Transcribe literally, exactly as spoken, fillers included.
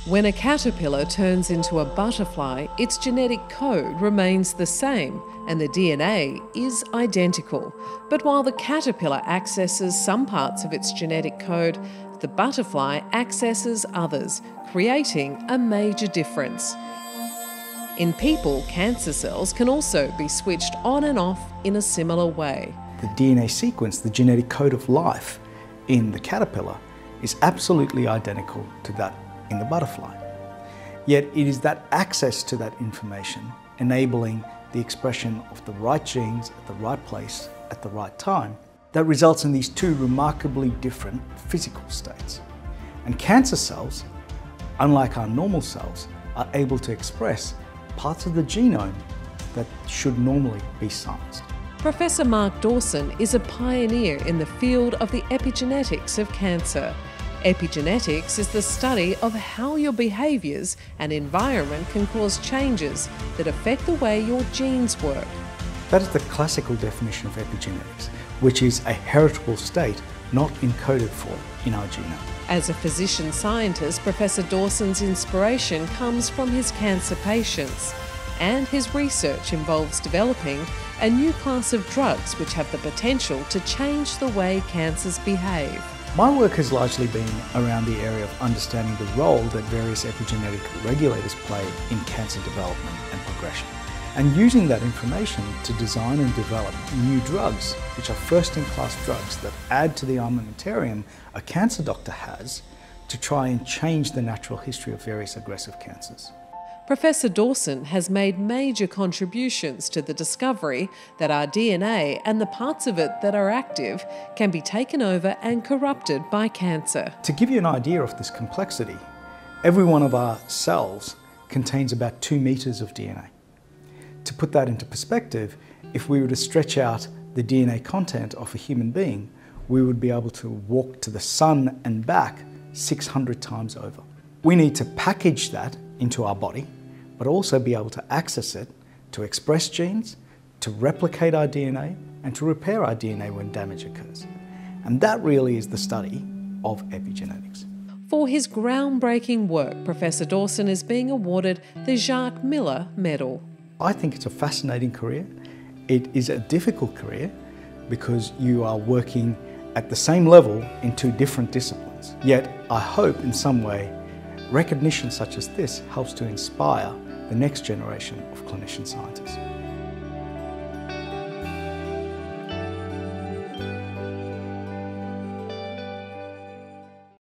When a caterpillar turns into a butterfly, its genetic code remains the same and the D N A is identical. But while the caterpillar accesses some parts of its genetic code, the butterfly accesses others, creating a major difference. In people, cancer cells can also be switched on and off in a similar way. The D N A sequence, the genetic code of life in the caterpillar, is absolutely identical to that in the butterfly. Yet it is that access to that information enabling the expression of the right genes at the right place at the right time that results in these two remarkably different physical states. And cancer cells, unlike our normal cells, are able to express parts of the genome that should normally be silenced. Professor Mark Dawson is a pioneer in the field of the epigenetics of cancer. Epigenetics is the study of how your behaviours and environment can cause changes that affect the way your genes work. That is the classical definition of epigenetics, which is a heritable state not encoded for in our genome. As a physician scientist, Professor Dawson's inspiration comes from his cancer patients, and his research involves developing a new class of drugs which have the potential to change the way cancers behave. My work has largely been around the area of understanding the role that various epigenetic regulators play in cancer development and progression, and using that information to design and develop new drugs, which are first-in-class drugs that add to the armamentarium a cancer doctor has to try and change the natural history of various aggressive cancers. Professor Dawson has made major contributions to the discovery that our D N A and the parts of it that are active can be taken over and corrupted by cancer. To give you an idea of this complexity, every one of our cells contains about two meters of D N A. To put that into perspective, if we were to stretch out the D N A content of a human being, we would be able to walk to the sun and back six hundred times over. We need to package that into our body, but also be able to access it to express genes, to replicate our D N A, and to repair our D N A when damage occurs. And that really is the study of epigenetics. For his groundbreaking work, Professor Dawson is being awarded the Jacques Miller Medal. I think it's a fascinating career. It is a difficult career because you are working at the same level in two different disciplines. Yet I hope in some way recognition such as this helps to inspire the next generation of clinician scientists.